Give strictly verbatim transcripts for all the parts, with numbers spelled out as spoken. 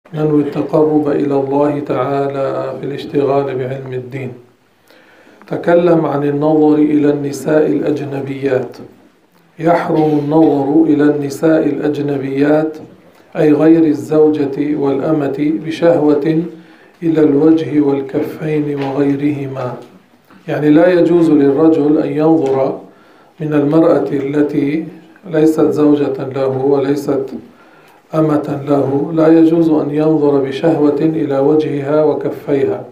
ننوي التقرب إلى الله تعالى في الاشتغال بعلم الدين. تكلم عن النظر إلى النساء الأجنبيات. يحرم النظر إلى النساء الأجنبيات أي غير الزوجة والأمة بشهوة إلى الوجه والكفين وغيرهما، يعني لا يجوز للرجل أن ينظر من المرأة التي ليست زوجة له وليست أمة له، لا يجوز أن ينظر بشهوة إلى وجهها وكفيها.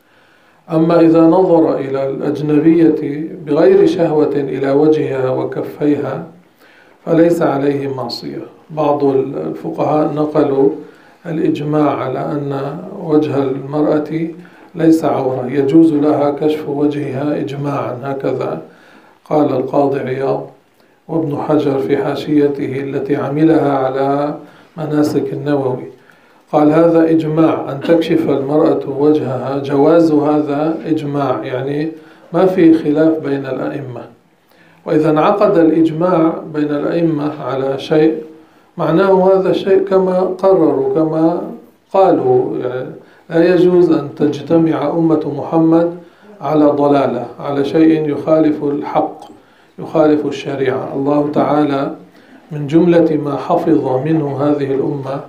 أما إذا نظر إلى الأجنبية بغير شهوة إلى وجهها وكفيها فليس عليه معصية. بعض الفقهاء نقلوا الإجماع على أن وجه المرأة ليس عورة، يجوز لها كشف وجهها إجماعا، هكذا قال القاضي عياض وابن حجر في حاشيته التي عملها على مناسك النووي، قال هذا إجماع أن تكشف المرأة وجهها، جواز هذا إجماع، يعني ما في خلاف بين الأئمة. وإذا انعقد الإجماع بين الأئمة على شيء معناه هذا الشيء كما قرروا كما قالوا، يعني لا يجوز أن تجتمع أمة محمد على ضلالة، على شيء يخالف الحق يخالف الشريعة. الله تعالى من جملة ما حفظ منه هذه الأمة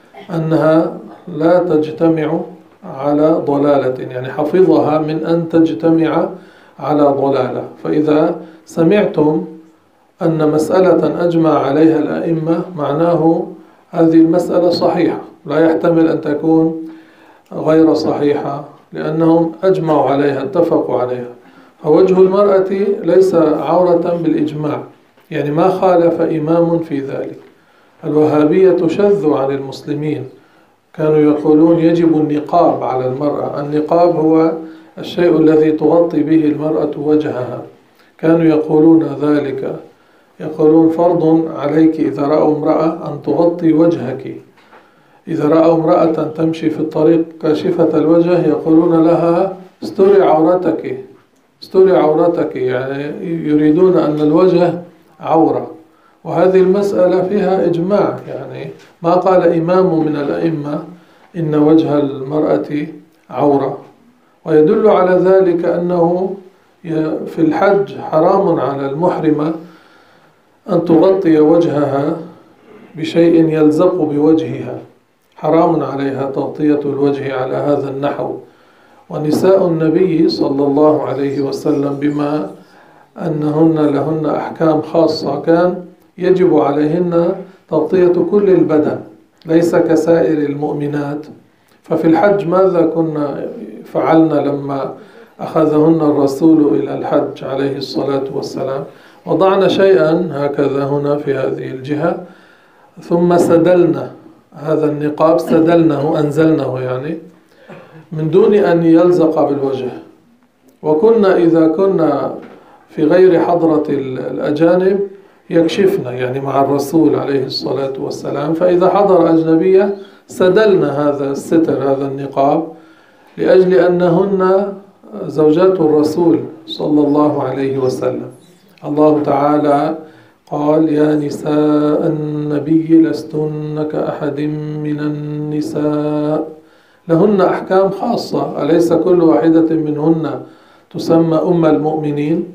أنها لا تجتمع على ضلالة، يعني حفظها من أن تجتمع على ضلالة. فإذا سمعتم أن مسألة أجمع عليها الأئمة معناه هذه المسألة صحيحة، لا يحتمل أن تكون غير صحيحة لأنهم أجمعوا عليها اتفقوا عليها. فوجه المرأة ليس عورة بالإجماع، يعني ما خالف إمام في ذلك. الوهابية شذوا عن المسلمين، كانوا يقولون يجب النقاب على المرأة. النقاب هو الشيء الذي تغطي به المرأة وجهها، كانوا يقولون ذلك، يقولون فرض عليك إذا رأوا امرأة أن تغطي وجهك. إذا رأوا امرأة تمشي في الطريق كاشفة الوجه يقولون لها استري عورتك استري عورتك، يعني يريدون أن الوجه عورة. وهذه المسألة فيها إجماع، يعني ما قال إمام من الأئمة إن وجه المرأة عورة. ويدل على ذلك أنه في الحج حرام على المحرمة أن تغطي وجهها بشيء يلزق بوجهها، حرام عليها تغطية الوجه على هذا النحو. ونساء النبي صلى الله عليه وسلم بما أنهن لهن أحكام خاصة كان يجب عليهن تغطية كل البدن، ليس كسائر المؤمنات. ففي الحج ماذا كنا فعلنا لما أخذهن الرسول إلى الحج عليه الصلاة والسلام؟ وضعنا شيئا هكذا هنا في هذه الجهة ثم سدلنا هذا النقاب، سدلناه أنزلناه يعني من دون أن يلزق بالوجه. وكنا إذا كنا في غير حضرة الأجانب يكشفنا، يعني مع الرسول عليه الصلاة والسلام، فإذا حضر أجنبية سدلنا هذا الستر هذا النقاب لأجل أنهن زوجات الرسول صلى الله عليه وسلم. الله تعالى قال يا نساء النبي لستن كأحد من النساء، لهن أحكام خاصة، أليس كل واحدة منهن تسمى أم المؤمنين؟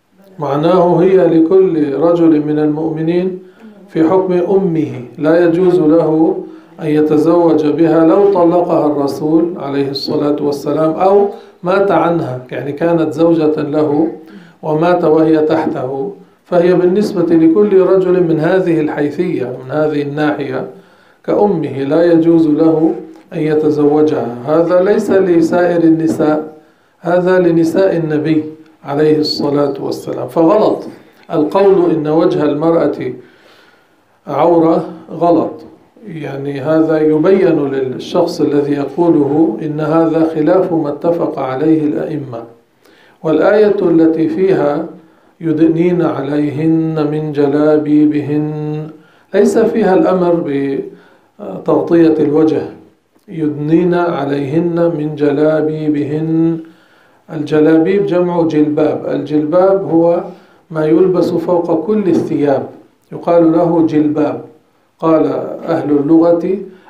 معناه هي لكل رجل من المؤمنين في حكم أمه، لا يجوز له أن يتزوج بها لو طلقها الرسول عليه الصلاة والسلام أو مات عنها، يعني كانت زوجة له ومات وهي تحته، فهي بالنسبة لكل رجل من هذه الحيثية من هذه الناحية كأمه، لا يجوز له أن يتزوجها. هذا ليس لسائر النساء، هذا لنساء النبي عليه الصلاة والسلام. فغلط القول إن وجه المرأة عورة، غلط، يعني هذا يبين للشخص الذي يقوله إن هذا خلاف ما اتفق عليه الأئمة. والآية التي فيها يدنين عليهن من جلابيبهن ليس فيها الأمر بتغطية الوجه، يدنين عليهن من جلابيبهن. الجلابيب جمع جلباب، الجلباب هو ما يلبس فوق كل الثياب، يقال له جلباب. قال أهل اللغة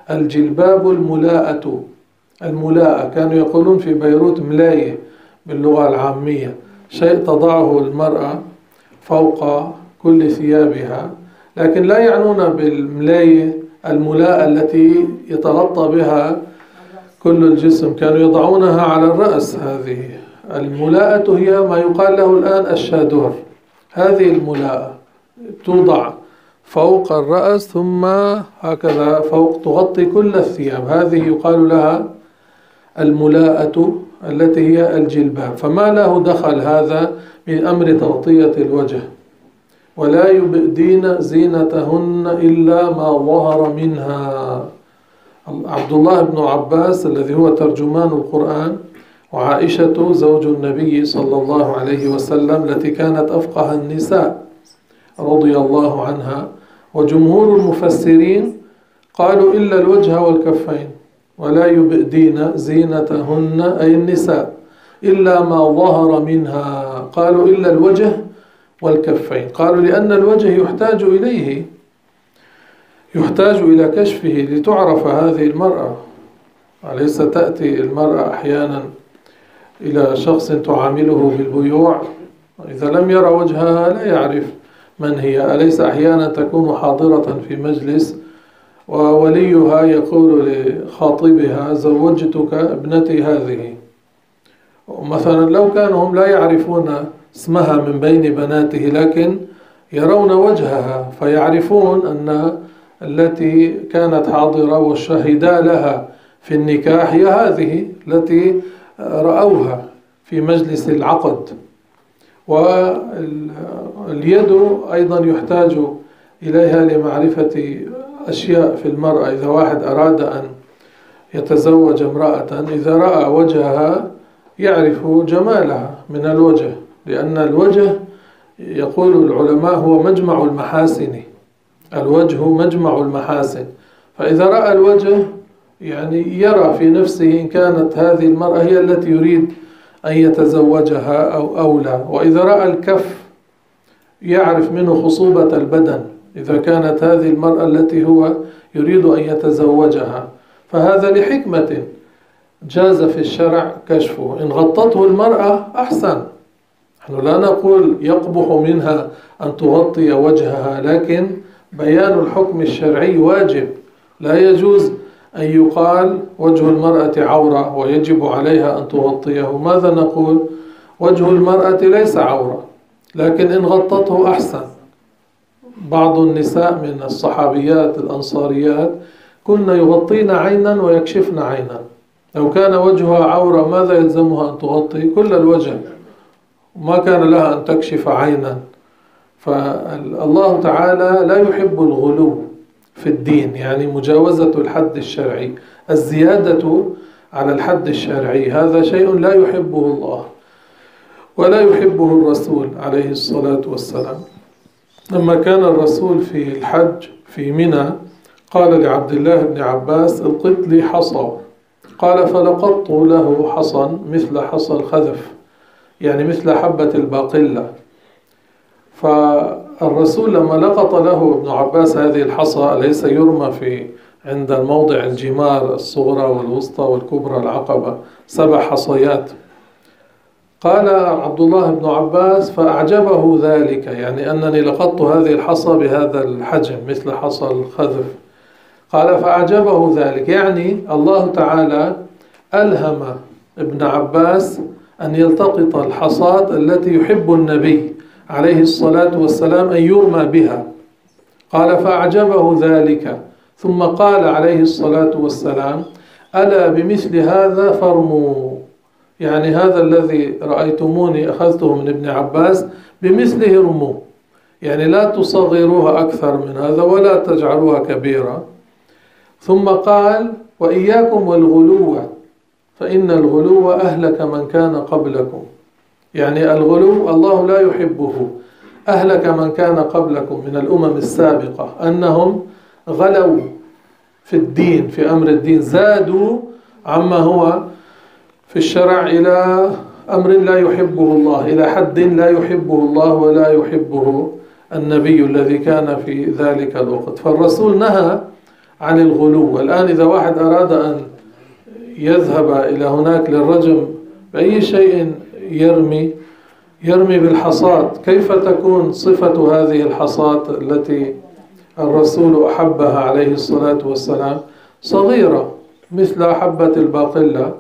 الجلباب الملاءة. الملاءة كانوا يقولون في بيروت ملاية باللغة العامية، شيء تضعه المرأة فوق كل ثيابها، لكن لا يعنون بالملاية الملاءة التي يتغطى بها كل الجسم، كانوا يضعونها على الرأس. هذه الملاءة هي ما يقال له الآن الشادور. هذه الملاءة توضع فوق الرأس ثم هكذا فوق تغطي كل الثياب، هذه يقال لها الملاءة التي هي الجلباب. فما له دخل هذا من أمر تغطية الوجه. ولا يبدين زينتهن إلا ما ظهر منها. عبد الله بن عباس الذي هو ترجمان القرآن وعائشة زوج النبي صلى الله عليه وسلم التي كانت أفقه النساء رضي الله عنها، وجمهور المفسرين قالوا إلا الوجه والكفين. ولا يبدين زينتهن أي النساء إلا ما ظهر منها، قالوا إلا الوجه والكفين. قالوا لأن الوجه يحتاج إليه، يحتاج إلى كشفه لتعرف هذه المرأة. أليس تأتي المرأة أحيانا إلى شخص تعامله بالبيوع، إذا لم يرى وجهها لا يعرف من هي. أليس أحيانا تكون حاضرة في مجلس ووليها يقول لخاطبها زوجتك ابنتي هذه، مثلا لو كانوا هم لا يعرفون اسمها من بين بناته لكن يرون وجهها فيعرفون أن التي كانت حاضرة والشهيدا لها في النكاح هي هذه التي رأوها في مجلس العقد. واليد أيضا يحتاج إليها لمعرفة أشياء في المرأة. إذا واحد أراد أن يتزوج امرأة إذا رأى وجهها يعرف جمالها من الوجه، لأن الوجه يقول العلماء هو مجمع المحاسن، الوجه مجمع المحاسن. فإذا رأى الوجه يعني يرى في نفسه إن كانت هذه المرأة هي التي يريد أن يتزوجها أو أو لا. وإذا رأى الكف يعرف منه خصوبة البدن إذا كانت هذه المرأة التي هو يريد أن يتزوجها. فهذا لحكمة جاز في الشرع كشفه. إن غطته المرأة أحسن، نحن لا نقول يقبح منها أن تغطي وجهها، لكن بيان الحكم الشرعي واجب. لا يجوز أن يقال وجه المرأة عورة ويجب عليها أن تغطيه. ماذا نقول؟ وجه المرأة ليس عورة، لكن إن غطته أحسن. بعض النساء من الصحابيات الأنصاريات كن يغطين عينا ويكشفن عينا. لو كان وجهها عورة ماذا يلزمها أن تغطي كل الوجه؟ ما كان لها أن تكشف عينا. فالله تعالى لا يحب الغلو في الدين، يعني مجاوزة الحد الشرعي، الزيادة على الحد الشرعي، هذا شيء لا يحبه الله ولا يحبه الرسول عليه الصلاة والسلام. لما كان الرسول في الحج في منى قال لعبد الله بن عباس القط لي حصى، قال فلقطت له حصى مثل حصى الخذف، يعني مثل حبة الباقلة. فالرسول لما لقط له ابن عباس هذه الحصى، ليس يرمى في عند الموضع الجمار الصغرى والوسطى والكبرى العقبة سبع حصيات، قال عبد الله بن عباس فأعجبه ذلك، يعني أنني لقطت هذه الحصى بهذا الحجم مثل حصى الخذف. قال فأعجبه ذلك، يعني الله تعالى ألهم ابن عباس أن يلتقط الحصاة التي يحب النبي عليه الصلاة والسلام أن يرمى بها. قال فأعجبه ذلك، ثم قال عليه الصلاة والسلام ألا بمثل هذا فارموا، يعني هذا الذي رأيتموني أخذته من ابن عباس بمثله رموا، يعني لا تصغروها أكثر من هذا ولا تجعلوها كبيرة. ثم قال وإياكم والغلو فإن الغلو أهلك من كان قبلكم، يعني الغلو الله لا يحبه. أهلك من كان قبلكم من الأمم السابقة أنهم غلوا في الدين، في أمر الدين، زادوا عما هو في الشرع إلى أمر لا يحبه الله، إلى حد لا يحبه الله ولا يحبه النبي الذي كان في ذلك الوقت. فالرسول نهى عن الغلو. والآن إذا واحد أراد أن يذهب إلى هناك للرجم بأي شيء يرمي يرمي بالحصاة، كيف تكون صفة هذه الحصاة التي الرسول أحبها عليه الصلاة والسلام؟ صغيرة مثل حبة الباقلة،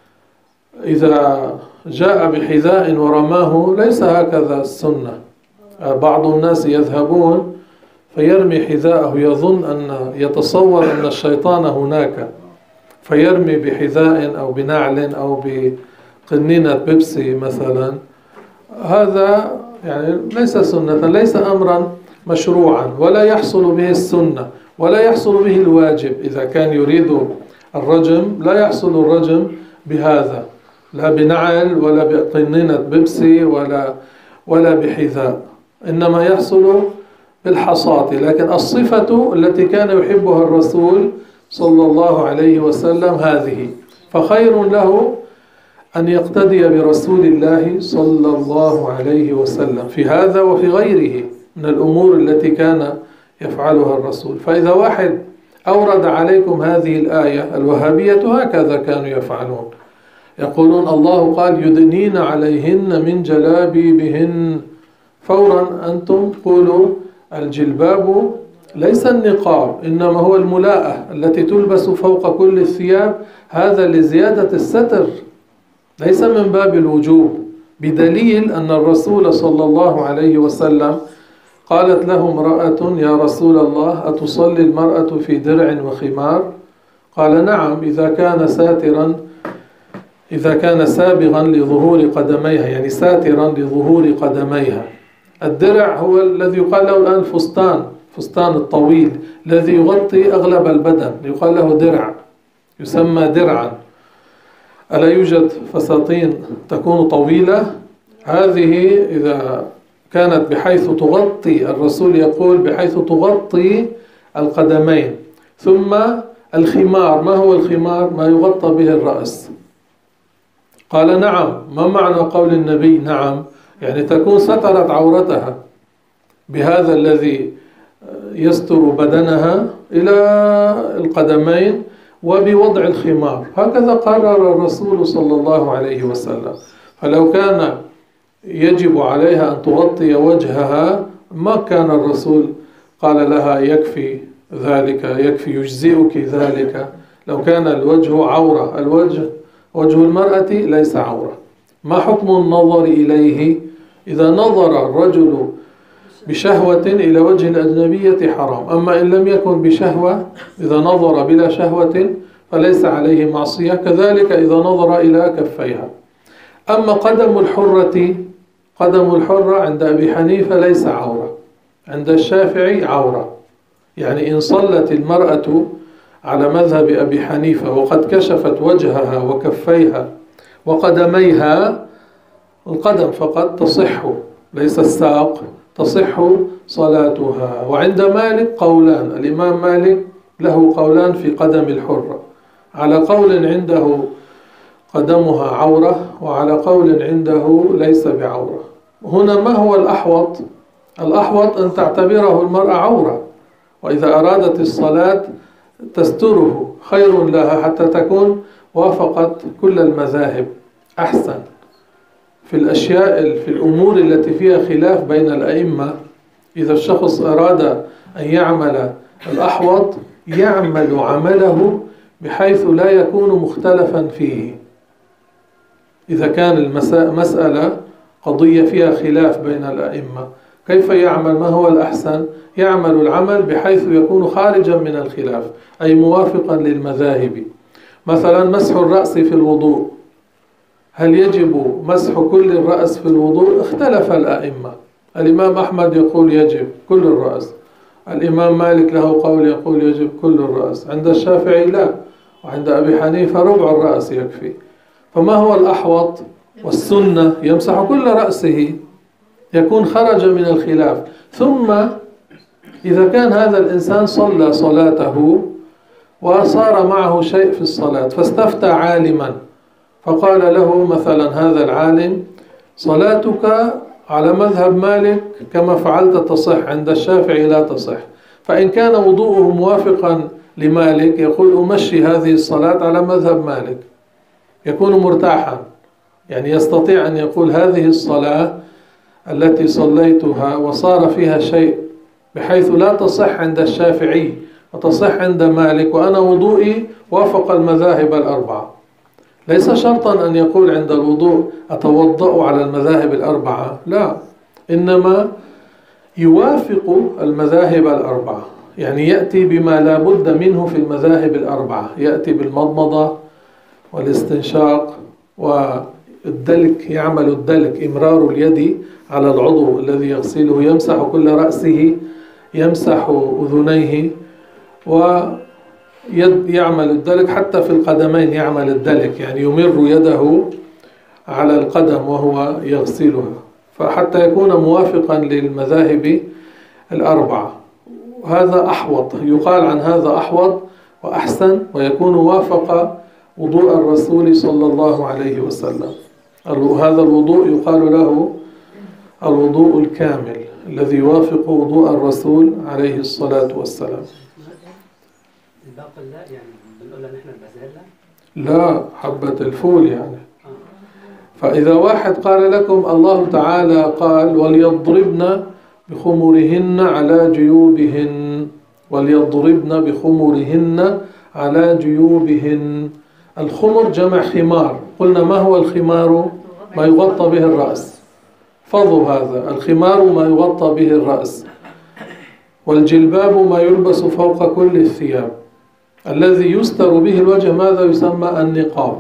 إذا جاء بحذاء ورماه ليس هكذا السنة. بعض الناس يذهبون فيرمي حذاءه، يظن أن يتصور أن الشيطان هناك، فيرمي بحذاء أو بنعل أو بقنينة بيبسي مثلا. هذا يعني ليس سنة، ليس أمرا مشروعا، ولا يحصل به السنة ولا يحصل به الواجب. إذا كان يريد الرجم لا يحصل الرجم بهذا، لا بنعل ولا بقنينة بيبسي ولا ولا بحذاء، إنما يحصل بالحصاة. لكن الصفة التي كان يحبها الرسول صلى الله عليه وسلم هذه، فخير له أن يقتدي برسول الله صلى الله عليه وسلم في هذا وفي غيره من الأمور التي كان يفعلها الرسول. فإذا واحد أورد عليكم هذه الآية، الوهابية هكذا كانوا يفعلون، يقولون الله قال يدنين عليهن من جلابيبهن، فورا أنتم قولوا الجلباب ليس النقاب، إنما هو الملاءة التي تلبس فوق كل الثياب، هذا لزيادة الستر ليس من باب الوجوب، بدليل أن الرسول صلى الله عليه وسلم قالت له امرأة يا رسول الله أتصلي المرأة في درع وخمار؟ قال نعم، إذا كان ساترا إذا كان سابغا لظهور قدميها، يعني ساترا لظهور قدميها. الدرع هو الذي يقال له الآن فستان فستان الطويل الذي يغطي أغلب البدن، يقال له درع، يسمى درعا. ألا يوجد فساتين تكون طويلة؟ هذه إذا كانت بحيث تغطي، الرسول يقول بحيث تغطي القدمين. ثم الخمار، ما هو الخمار؟ ما يغطى به الرأس. قال نعم. ما معنى قول النبي نعم؟ يعني تكون سترت عورتها بهذا الذي يستر بدنها إلى القدمين وبوضع الخمار، هكذا قرر الرسول صلى الله عليه وسلم. فلو كان يجب عليها أن تغطي وجهها ما كان الرسول قال لها يكفي ذلك، يكفي يجزئك ذلك. لو كان الوجه عورة، الوجه وجه المرأة ليس عورة. ما حكم النظر إليه؟ إذا نظر الرجل بشهوة إلى وجه الأجنبية حرام، أما إن لم يكن بشهوة، إذا نظر بلا شهوة فليس عليه معصية. كذلك إذا نظر إلى كفيها. أما قدم الحرة، قدم الحرة عند أبي حنيفة ليس عورة، عند الشافعي عورة. يعني إن صلت المرأة على مذهب أبي حنيفة وقد كشفت وجهها وكفيها وقدميها، القدم فقط تصح، ليس الساق، تصح صلاتها. وعند مالك قولان، الإمام مالك له قولان في قدم الحرة، على قول عنده قدمها عورة، وعلى قول عنده ليس بعورة. هنا ما هو الأحوط؟ الأحوط أن تعتبره المرأة عورة، وإذا أرادت الصلاة تستره، خير لها حتى تكون وافقت كل المذاهب. أحسن في الأشياء، في الأمور التي فيها خلاف بين الأئمة، إذا الشخص أراد أن يعمل الأحوط يعمل عمله بحيث لا يكون مختلفا فيه. إذا كان المسألة قضية فيها خلاف بين الأئمة، كيف يعمل؟ ما هو الأحسن؟ يعمل العمل بحيث يكون خارجا من الخلاف، أي موافقا للمذاهب. مثلا مسح الرأس في الوضوء، هل يجب مسح كل الرأس في الوضوء؟ اختلف الأئمة. الإمام أحمد يقول يجب كل الرأس، الإمام مالك له قول يقول يجب كل الرأس، عند الشافعي لا، وعند أبي حنيفة ربع الرأس يكفي. فما هو الأحوط؟ والسنة يمسح كل رأسه، يكون خرج من الخلاف. ثم إذا كان هذا الإنسان صلى صلاته وصار معه شيء في الصلاة فاستفتى عالما فقال له مثلا هذا العالم صلاتك على مذهب مالك كما فعلت تصح، عند الشافعي لا تصح. فإن كان وضوءه موافقا لمالك يقول أمشي هذه الصلاة على مذهب مالك، يكون مرتاحا، يعني يستطيع أن يقول هذه الصلاة التي صليتها وصار فيها شيء بحيث لا تصح عند الشافعي وتصح عند مالك، وأنا وضوئي وافق المذاهب الأربعة. ليس شرطا أن يقول عند الوضوء أتوضأ على المذاهب الأربعة، لا، إنما يوافق المذاهب الأربعة، يعني يأتي بما لا بد منه في المذاهب الأربعة، يأتي بالمضمضة والاستنشاق والدلك، يعمل الدلك إمرار اليد على العضو الذي يغسله، يمسح كل رأسه، يمسح أذنيه، ويعمل الدلك حتى في القدمين، يعمل الدلك يعني يمر يده على القدم وهو يغسلها، فحتى يكون موافقا للمذاهب الأربعة. هذا أحوط، يقال عن هذا أحوط وأحسن، ويكون وافق وضوء الرسول صلى الله عليه وسلم. هذا الوضوء يقال له الوضوء الكامل الذي يوافق وضوء الرسول عليه الصلاة والسلام. الباقي لا، يعني بنقولها نحن البازلة؟ لا، حبة الفول يعني. فإذا واحد قال لكم الله تعالى قال وليضربن بخمرهن على جيوبهن، وليضربن بخمرهن على جيوبهن، الخمر جمع خمار، قلنا ما هو الخمار؟ ما يغطى به الرأس، فضوا هذا، الخمار ما يغطى به الرأس، والجلباب ما يلبس فوق كل الثياب، الذي يستر به الوجه ماذا يسمى؟ النقاب،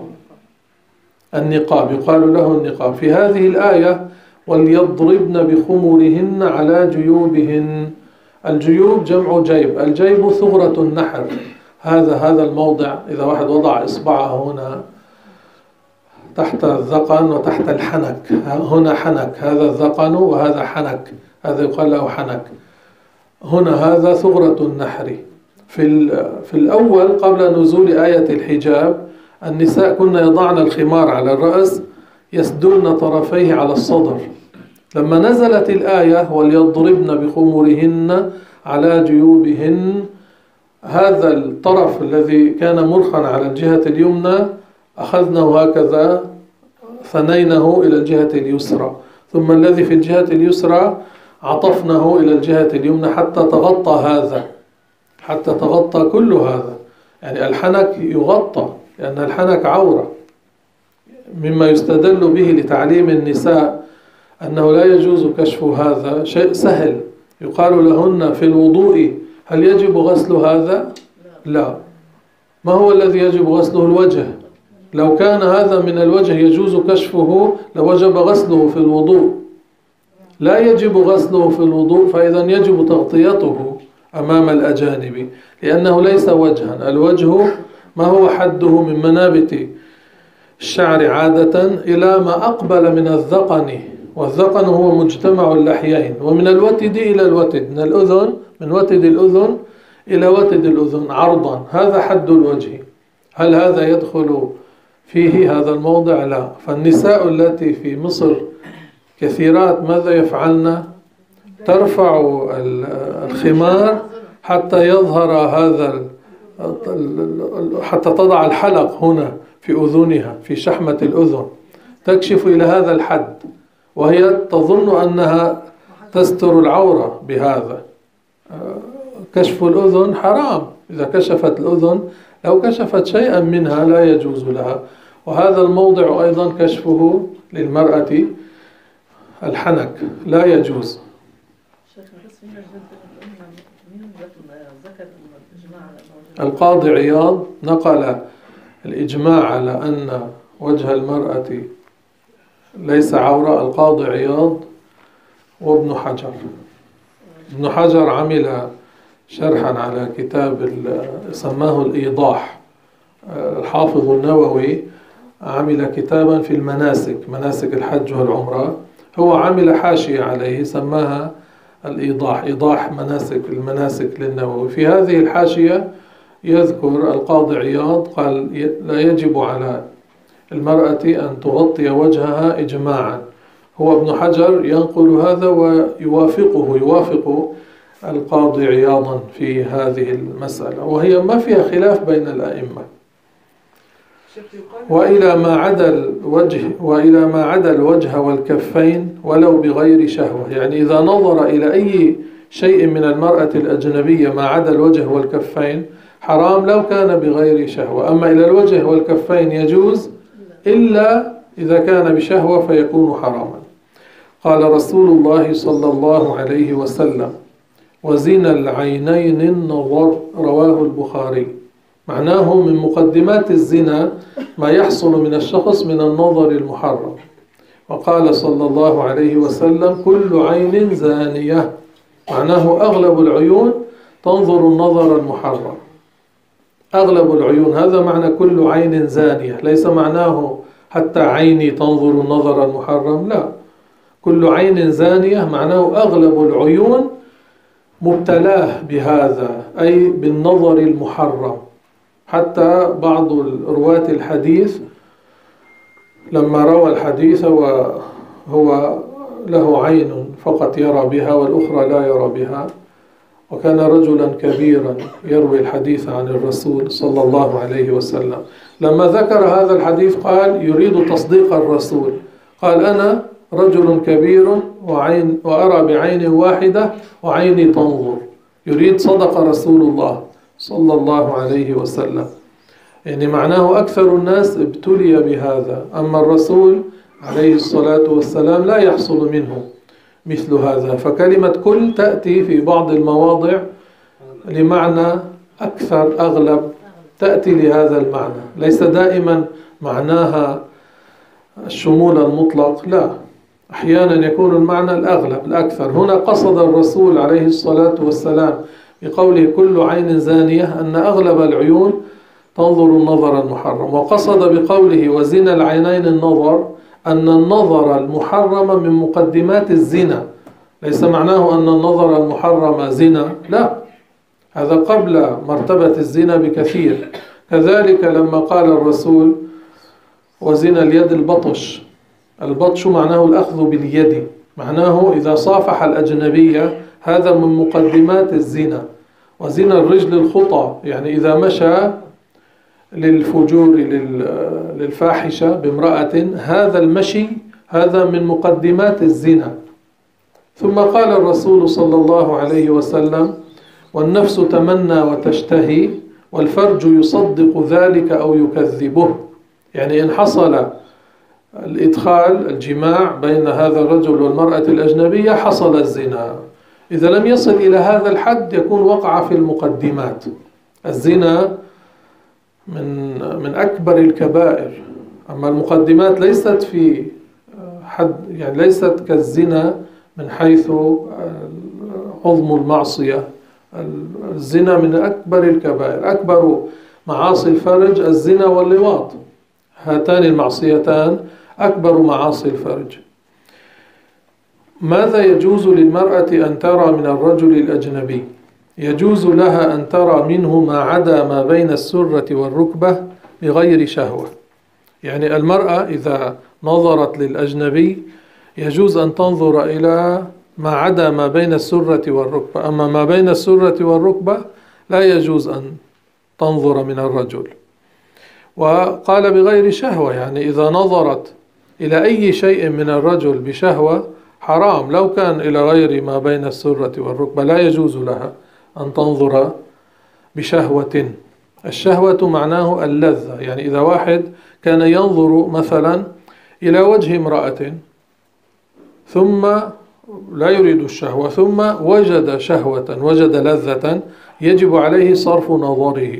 النقاب يقال له النقاب. في هذه الآية وليضربن بخمرهن على جيوبهن، الجيوب جمع جيب، الجيب ثغرة النحر، هذا هذا الموضع، إذا واحد وضع إصبعه هنا تحت الذقن وتحت الحنك، هنا حنك، هذا الذقن وهذا حنك، هذا يقال له حنك، هنا هذا ثغرة النحر. في في الأول قبل نزول آية الحجاب النساء كن يضعن الخمار على الرأس يسدلن طرفيه على الصدر. لما نزلت الآية وليضربن بخمرهن على جيوبهن، هذا الطرف الذي كان مرخا على الجهة اليمنى أخذناه هكذا ثنينه إلى الجهة اليسرى، ثم الذي في الجهة اليسرى عطفناه إلى الجهة اليمنى حتى تغطى هذا، حتى تغطى كل هذا، يعني الحنك يغطى لأن الحنك عورة. مما يستدل به لتعليم النساء أنه لا يجوز كشف هذا، شيء سهل، يقال لهن في الوضوء هل يجب غسل هذا؟ لا. ما هو الذي يجب غسله؟ الوجه. لو كان هذا من الوجه يجوز كشفه لوجب غسله في الوضوء، لا يجب غسله في الوضوء، فإذا يجب تغطيته أمام الأجانب لأنه ليس وجها. الوجه ما هو حده من منابت الشعر عادة إلى ما أقبل من الذقن، والذقن هو مجتمع اللحيين، ومن الوتد إلى الوتد، من الأذن، من وتد الأذن إلى وتد الأذن عرضا، هذا حد الوجه. هل هذا يدخل فيه هذا الموضع؟ لا. فالنساء التي في مصر كثيرات ماذا يفعلن؟ ترفع الخمار حتى يظهر هذا، حتى تضع الحلق هنا في أذنها في شحمة الأذن، تكشف إلى هذا الحد، وهي تظن أنها تستر العورة بهذا. كشف الأذن حرام، إذا كشفت الأذن، لو كشفت شيئا منها لا يجوز لها. وهذا الموضع أيضا كشفه للمرأة، الحنك لا يجوز. القاضي عياض نقل الإجماع على أن وجه المرأة ليس عورة، القاضي عياض وابن حجر. ابن حجر عمل شرحا على كتاب سماه الإيضاح. الحافظ النووي عمل كتابا في المناسك، مناسك الحج والعمرة، هو عمل حاشية عليه سماها الإيضاح، إيضاح مناسك المناسك للنووي. في هذه الحاشية يذكر القاضي عياض قال لا يجب على المرأة أن تغطي وجهها إجماعا. هو ابن حجر ينقل هذا ويوافقه، يوافق القاضي عياضا في هذه المسألة، وهي ما فيها خلاف بين الأئمة. وإلى ما عدا الوجه وإلى ما عدا الوجه والكفين ولو بغير شهوة، يعني إذا نظر إلى أي شيء من المرأة الأجنبية ما عدا الوجه والكفين حرام لو كان بغير شهوة، أما إلى الوجه والكفين يجوز إلا إذا كان بشهوة فيكون حراما. قال رسول الله صلى الله عليه وسلم: وزنا العينين النظر، رواه البخاري. معناه من مقدمات الزنا ما يحصل من الشخص من النظر المحرم. وقال صلى الله عليه وسلم: كل عين زانية، معناه أغلب العيون تنظر النظر المحرم، أغلب العيون، هذا معنى كل عين زانية، ليس معناه حتى عيني تنظر النظر المحرم، لا، كل عين زانية معناه أغلب العيون مبتلاه بهذا، أي بالنظر المحرم. حتى بعض رواة الحديث لما روى الحديث وهو له عين فقط يرى بها والأخرى لا يرى بها، وكان رجلا كبيرا يروي الحديث عن الرسول صلى الله عليه وسلم، لما ذكر هذا الحديث قال يريد تصديق الرسول، قال: أنا رجل كبير وعين وأرى بعين واحدة وعيني تنظر، يريد صدق رسول الله صلى الله عليه وسلم، يعني معناه أكثر الناس ابتلي بهذا، أما الرسول عليه الصلاة والسلام لا يحصل منه مثل هذا. فكلمة كل تأتي في بعض المواضع لمعنى أكثر، أغلب، تأتي لهذا المعنى، ليس دائما معناها الشمول المطلق، لا، أحيانا يكون المعنى الأغلب الأكثر. هنا قصد الرسول عليه الصلاة والسلام بقوله كل عين زانية أن أغلب العيون تنظر النظر المحرم، وقصد بقوله وزنا العينين النظر أن النظر المحرم من مقدمات الزنا، ليس معناه أن النظر المحرم زنا، لا، هذا قبل مرتبة الزنا بكثير. كذلك لما قال الرسول وزنا اليد البطش، البطش معناه الأخذ باليد، معناه إذا صافح الأجنبية، هذا من مقدمات الزنا. وزنا الرجل الخطى، يعني إذا مشى للفجور للفاحشة بامرأة، هذا المشي هذا من مقدمات الزنا. ثم قال الرسول صلى الله عليه وسلم والنفس تمنى وتشتهي والفرج يصدق ذلك أو يكذبه، يعني إن حصل الإدخال الجماع بين هذا الرجل والمرأة الأجنبية حصل الزنا، إذا لم يصل إلى هذا الحد يكون وقع في المقدمات. الزنا من من أكبر الكبائر، أما المقدمات ليست في حد، يعني ليست كالزنا من حيث عظم المعصية. الزنا من أكبر الكبائر، أكبر معاصي الفرج الزنا واللواط، هاتان المعصيتان أكبر معاصي الفرج. ماذا يجوز للمرأة أن ترى من الرجل الأجنبي؟ يجوز لها أن ترى منه ما عدا ما بين السرة والركبة بغير شهوة، يعني المرأة إذا نظرت للأجنبي يجوز أن تنظر إلى ما عدا ما بين السرة والركبة، أما ما بين السرة والركبة لا يجوز أن تنظر من الرجل. وقال بغير شهوة، يعني إذا نظرت إلى أي شيء من الرجل بشهوة حرام، لو كان إلى غير ما بين السرة والركبة لا يجوز لها أن تنظر بشهوة. الشهوة معناه اللذة، يعني إذا واحد كان ينظر مثلا إلى وجه امرأة ثم لا يريد الشهوة ثم وجد شهوة، وجد لذة، يجب عليه صرف نظره،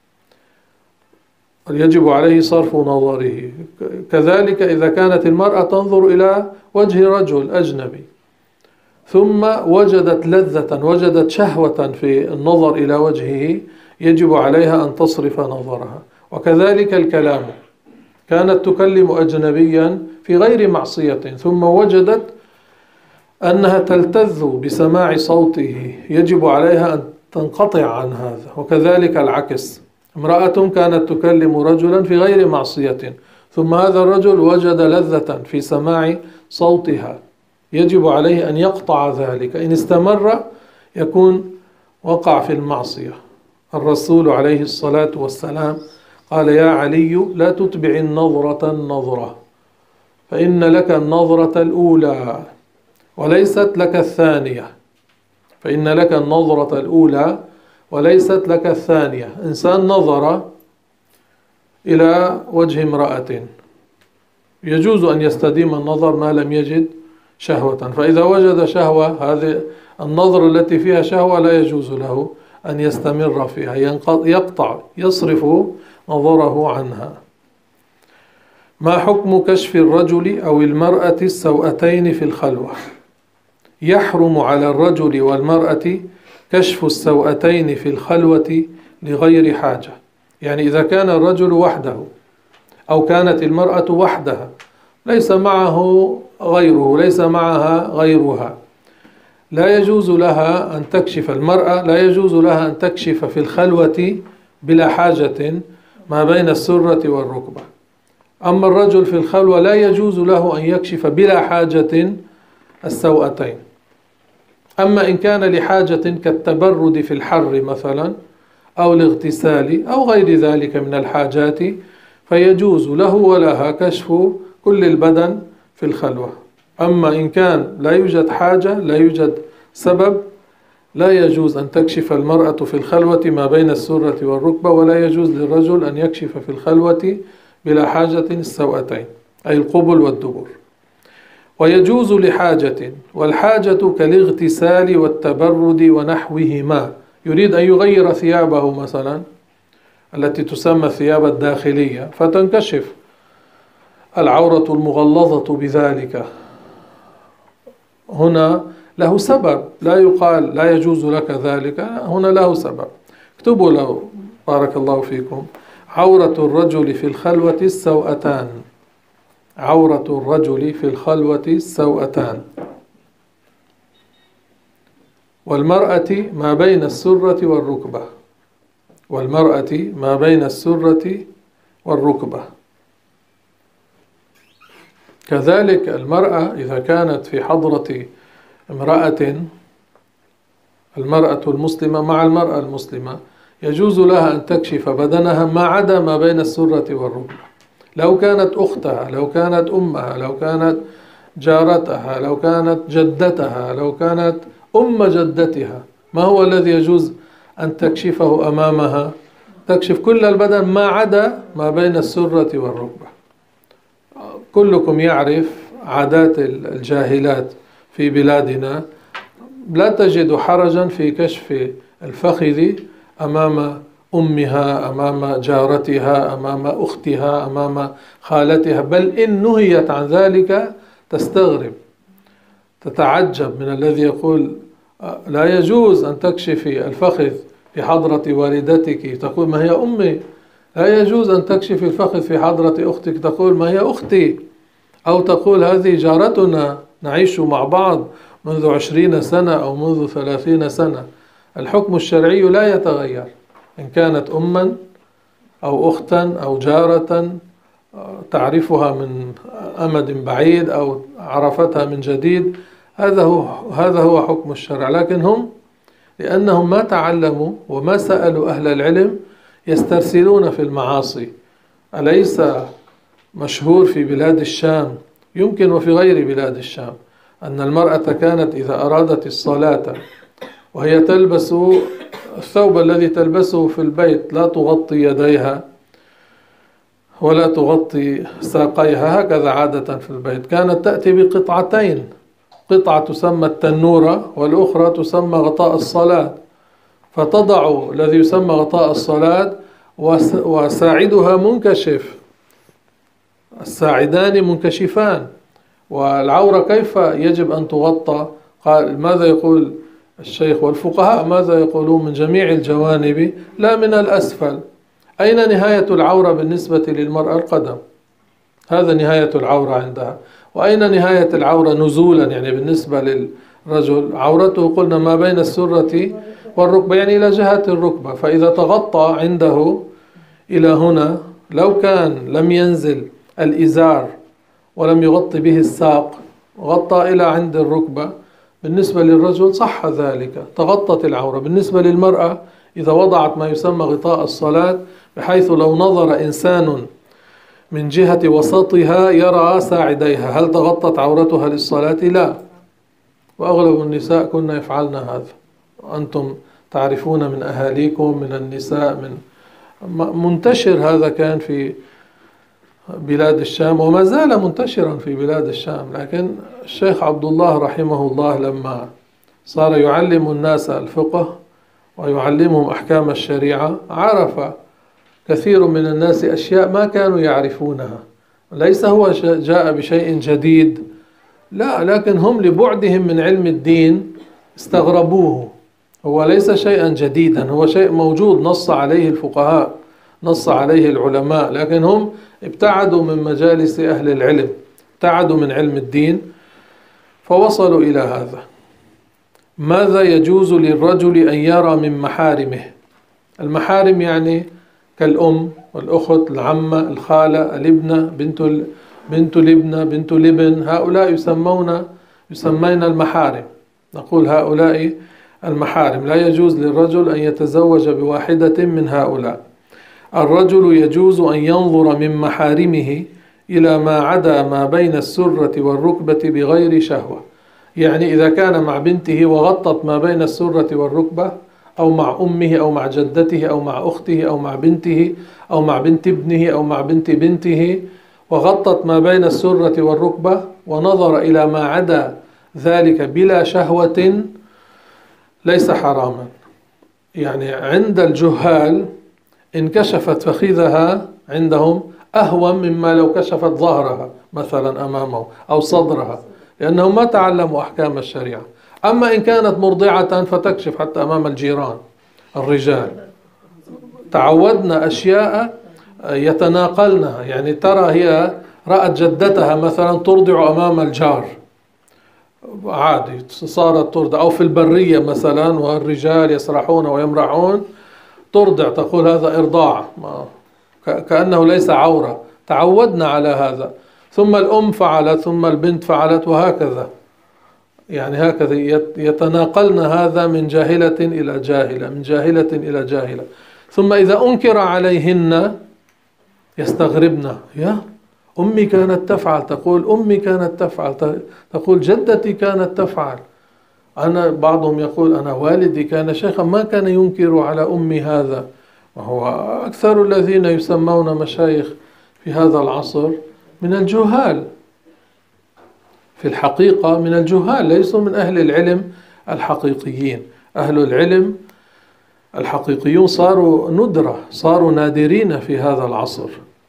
يجب عليه صرف نظره. كذلك إذا كانت المرأة تنظر إلى وجه رجل أجنبي ثم وجدت لذة، وجدت شهوة في النظر إلى وجهه، يجب عليها أن تصرف نظرها. وكذلك الكلام، كانت تكلم أجنبيا في غير معصية ثم وجدت أنها تلتذ بسماع صوته، يجب عليها أن تنقطع عن هذا. وكذلك العكس، امرأة كانت تكلم رجلا في غير معصية ثم هذا الرجل وجد لذة في سماع صوتها، يجب عليه أن يقطع ذلك. إن استمر يكون وقع في المعصية. الرسول عليه الصلاة والسلام قال: يا علي لا تتبع النظرة النظرة، فإن لك النظرة الأولى وليست لك الثانية. فإن لك النظرة الأولى وليست لك الثانية. إنسان نظر إلى وجه امرأة، يجوز أن يستديم النظر ما لم يجد شهوة، فإذا وجد شهوة هذه النظر التي فيها شهوة لا يجوز له أن يستمر فيها، يقطع يصرف نظره عنها. ما حكم كشف الرجل أو المرأة السوأتين في الخلوة؟ يحرم على الرجل والمرأة كشف السوأتين في الخلوة لغير حاجة. يعني إذا كان الرجل وحده أو كانت المرأة وحدها ليس معه غيره، ليس معها غيرها، لا يجوز لها أن تكشف المرأة لا يجوز لها أن تكشف في الخلوة بلا حاجة ما بين السرة والركبة. أما الرجل في الخلوة لا يجوز له أن يكشف بلا حاجة السوأتين. أما إن كان لحاجة كالتبرد في الحر مثلا أو الاغتسال أو غير ذلك من الحاجات فيجوز له ولها كشف كل البدن في الخلوة. أما إن كان لا يوجد حاجة، لا يوجد سبب، لا يجوز أن تكشف المرأة في الخلوة ما بين السرة والركبة، ولا يجوز للرجل أن يكشف في الخلوة بلا حاجة السوأتين أي القبل والدبر. ويجوز لحاجة، والحاجة كالاغتسال والتبرد ونحوهما. يريد أن يغير ثيابه مثلا التي تسمى الثياب الداخلية فتنكشف العورة المغلظة بذلك، هنا له سبب، لا يقال لا يجوز لك ذلك، هنا له سبب. اكتبوا له بارك الله فيكم: عورة الرجل في الخلوة السوأتان. عورة الرجل في الخلوة السوأتان. والمرأة ما بين السرة والركبة. والمرأة ما بين السرة والركبة. كذلك المرأة إذا كانت في حضرة امرأة، المرأة المسلمة مع المرأة المسلمة يجوز لها أن تكشف بدنها ما عدا ما بين السرة والركبة. لو كانت أختها، لو كانت أمها، لو كانت جارتها، لو كانت جدتها، لو كانت أم جدتها، ما هو الذي يجوز أن تكشفه أمامها؟ تكشف كل البدن ما عدا ما بين السرة والركبة. كلكم يعرف عادات الجاهلات في بلادنا، لا تجد حرجا في كشف الفخذ أمام أمها، أمام جارتها، أمام أختها، أمام خالتها، بل إن نهيت عن ذلك تستغرب، تتعجب من الذي يقول لا يجوز أن تكشفي الفخذ في حضرة والدتك، تقول ما هي أمي. لا يجوز أن تكشفي الفخذ في حضرة أختك، تقول ما هي أختي. أو تقول هذه جارتنا نعيش مع بعض منذ عشرين سنة أو منذ ثلاثين سنة. الحكم الشرعي لا يتغير، إن كانت أما أو أختا أو جارة تعرفها من أمد بعيد أو عرفتها من جديد، هذا هو هذا هو حكم الشرع. لكن هم لأنهم ما تعلموا وما سألوا أهل العلم يسترسلون في المعاصي. أليس مشهور في بلاد الشام، يمكن وفي غير بلاد الشام، أن المرأة كانت إذا أرادت الصلاة وهي تلبس الثوب الذي تلبسه في البيت لا تغطي يديها ولا تغطي ساقيها، هكذا عادة في البيت، كانت تأتي بقطعتين، قطعة تسمى التنورة والأخرى تسمى غطاء الصلاة، فتضع الذي يسمى غطاء الصلاة وساعدها منكشف، الساعدان منكشفان. والعورة كيف يجب أن تغطى؟ قال ماذا يقول الشيخ والفقهاء؟ ماذا يقولون؟ من جميع الجوانب لا من الأسفل. أين نهاية العورة بالنسبة للمرأة؟ القدم، هذا نهاية العورة عندها. وأين نهاية العورة نزولا؟ يعني بالنسبة للرجل عورته قلنا ما بين السرة والركبة، يعني إلى جهة الركبة. فإذا تغطى عنده إلى هنا، لو كان لم ينزل الإزار ولم يغطي به الساق، غطى إلى عند الركبة، بالنسبة للرجل صح ذلك، تغطت العورة. بالنسبة للمرأة إذا وضعت ما يسمى غطاء الصلاة، بحيث لو نظر إنسان من جهة وسطها يرى ساعديها، هل تغطت عورتها للصلاة؟ لا. وأغلب النساء كنا يفعلن هذا، وأنتم تعرفون من أهاليكم من النساء، من منتشر هذا كان في بلاد الشام وما زال منتشرا في بلاد الشام. لكن الشيخ عبد الله رحمه الله لما صار يعلم الناس الفقه ويعلمهم أحكام الشريعة، عرف كثير من الناس أشياء ما كانوا يعرفونها. ليس هو جاء بشيء جديد، لا، لكن هم لبعدهم من علم الدين استغربوه. هو ليس شيئا جديدا، هو شيء موجود نص عليه الفقهاء، نص عليه العلماء، لكن هم ابتعدوا من مجالس أهل العلم، ابتعدوا من علم الدين فوصلوا إلى هذا. ماذا يجوز للرجل أن يرى من محارمه؟ المحارم يعني كالأم والأخت، العمة، الخالة، الابنة، بنت ال... بنت الابنة، بنت الابن، هؤلاء يسمون يسمين المحارم. نقول هؤلاء المحارم. لا يجوز للرجل أن يتزوج بواحدة من هؤلاء. الرجل يجوز أن ينظر من محارمه إلى ما عدا ما بين السرة والركبة بغير شهوة. يعني إذا كان مع بنته وغطت ما بين السرة والركبة، أو مع أمه أو مع جدته أو مع أخته أو مع بنته أو مع بنت ابنه أو مع بنت بنته، وغطت ما بين السرة والركبة ونظر إلى ما عدا ذلك بلا شهوة، ليس حراما. يعني عند الجهال انكشفت فخذها عندهم أهون مما لو كشفت ظهرها مثلا أمامه أو صدرها، لأنهم ما تعلموا أحكام الشريعة. أما إن كانت مرضعة فتكشف حتى أمام الجيران الرجال. تعودنا أشياء يتناقلنها، يعني ترى هي رأت جدتها مثلا ترضع أمام الجار، عادي صارت ترضع، أو في البرية مثلا والرجال يسرحون ويمرحون ترضع، تقول هذا إرضاع، كأنه ليس عورة. تعودنا على هذا، ثم الأم فعلت، ثم البنت فعلت، وهكذا. يعني هكذا يتناقلن هذا من جاهلة إلى جاهلة، من جاهلة إلى جاهلة. ثم إذا أنكر عليهن يستغربن، يا أمي كانت تفعل، تقول أمي كانت تفعل، تقول جدتي كانت تفعل. أنا بعضهم يقول أنا والدي كان شيخا ما كان ينكر على أمي هذا. وهو أكثر الذين يسمون مشايخ في هذا العصر من الجهال، في الحقيقة من الجهال، ليسوا من أهل العلم الحقيقيين. أهل العلم الحقيقيون صاروا ندرة، صاروا نادرين في هذا العصر،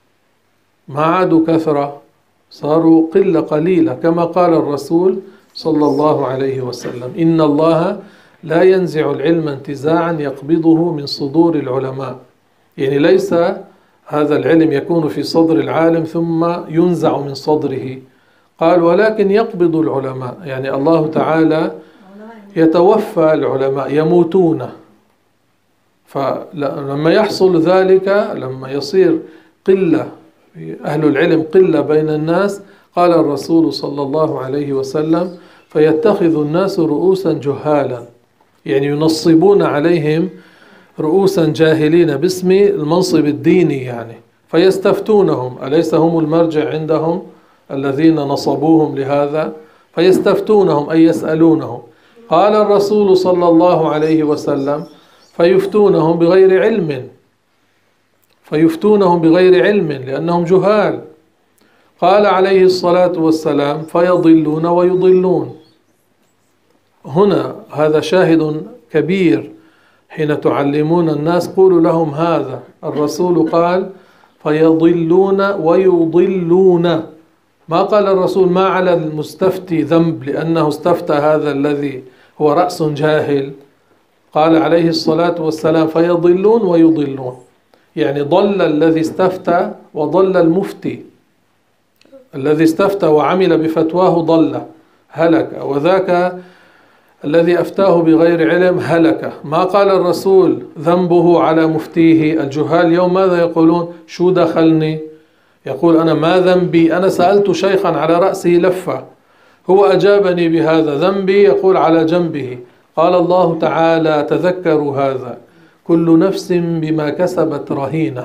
ما عادوا كثرة، صاروا قلة قليلة. كما قال الرسول صلى الله عليه وسلم: إن الله لا ينزع العلم انتزاعا يقبضه من صدور العلماء. يعني ليس هذا العلم يكون في صدر العالم ثم ينزع من صدره، قال ولكن يقبض العلماء، يعني الله تعالى يتوفى العلماء، يموتون. فلما يحصل ذلك، لما يصير قلة أهل العلم، قلة بين الناس، قال الرسول صلى الله عليه وسلم: فيتخذ الناس رؤوسا جهالا، يعني ينصبون عليهم رؤوسا جاهلين باسم المنصب الديني، يعني فيستفتونهم، أليس هم المرجع عندهم الذين نصبوهم لهذا؟ فيستفتونهم أي يسألونهم. قال الرسول صلى الله عليه وسلم: فيفتونهم بغير علم، فيفتونهم بغير علم لأنهم جهال. قال عليه الصلاة والسلام: فيضلون ويضلون. هنا هذا شاهد كبير، حين تعلمون الناس قولوا لهم هذا. الرسول قال: فيضلون ويضلون. ما قال الرسول ما على المستفتي ذنب لأنه استفتى هذا الذي هو رأس جاهل. قال عليه الصلاة والسلام: فيضلون ويضلون، يعني ضل الذي استفتى وضل المفتي. الذي استفتى وعمل بفتواه ضل، هلك، وذاك الذي أفتاه بغير علم هلك. ما قال الرسول ذنبه على مفتيه. الجهال اليوم ماذا يقولون؟ شو دخلني؟ يقول أنا ما ذنبي، أنا سألت شيخا على رأسه لفة، هو أجابني بهذا، ذنبي يقول على جنبه. قال الله تعالى: تذكروا هذا، كل نفس بما كسبت رهينة.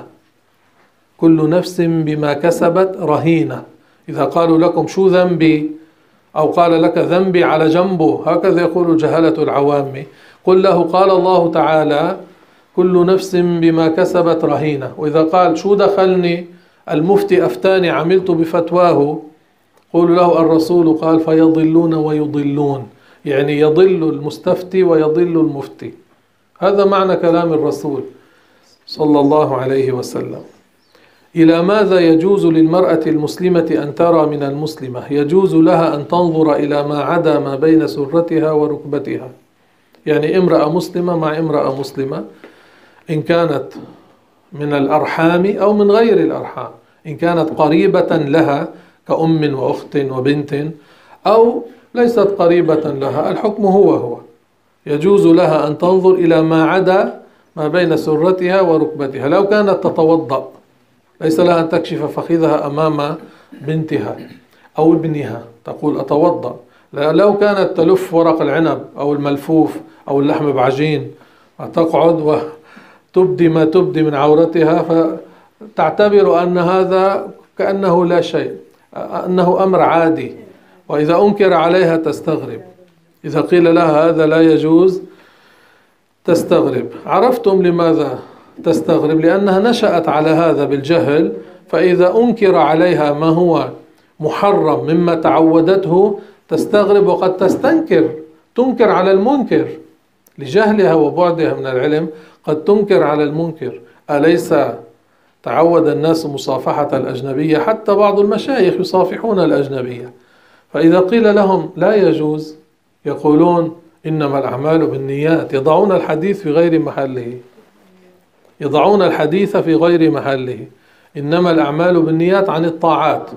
كل نفس بما كسبت رهينة. إذا قالوا لكم شو ذنبي، أو قال لك ذنبي على جنبه، هكذا يقول جهلة العوام، قل له قال الله تعالى: كل نفس بما كسبت رهينة. وإذا قال شو دخلني، المفتي أفتاني عملت بفتواه، قول له الرسول قال: فيضلون ويضلون، يعني يضل المستفتي ويضل المفتي. هذا معنى كلام الرسول صلى الله عليه وسلم. إلى ماذا يجوز للمرأة المسلمة أن ترى من المسلمة؟ يجوز لها أن تنظر إلى ما عدا ما بين سرتها وركبتها، يعني امرأة مسلمة مع امرأة مسلمة، إن كانت من الأرحام أو من غير الأرحام، إن كانت قريبة لها كأم وأخت وبنت، أو ليست قريبة لها، الحكم هو هو. يجوز لها أن تنظر إلى ما عدا ما بين سرتها وركبتها. لو كانت تتوضأ ليس لها أن تكشف فخذها أمام بنتها أو ابنها، تقول أتوضأ. لو كانت تلف ورق العنب أو الملفوف أو اللحم بعجين، تقعد وتبدي ما تبدي من عورتها، فتعتبر أن هذا كأنه لا شيء، أنه أمر عادي، وإذا أنكر عليها تستغرب. إذا قيل لها هذا لا يجوز تستغرب. عرفتم لماذا تستغرب؟ لأنها نشأت على هذا بالجهل، فإذا أنكر عليها ما هو محرم مما تعودته تستغرب، وقد تستنكر، تنكر على المنكر لجهلها وبعدها من العلم، قد تنكر على المنكر. أليس تعود الناس مصافحة الأجنبية؟ حتى بعض المشايخ يصافحون الأجنبية، فإذا قيل لهم لا يجوز يقولون إنما الأعمال بالنيات، يضعون الحديث في غير محله، يضعون الحديث في غير محله. إنما الأعمال بالنيات عن الطاعات،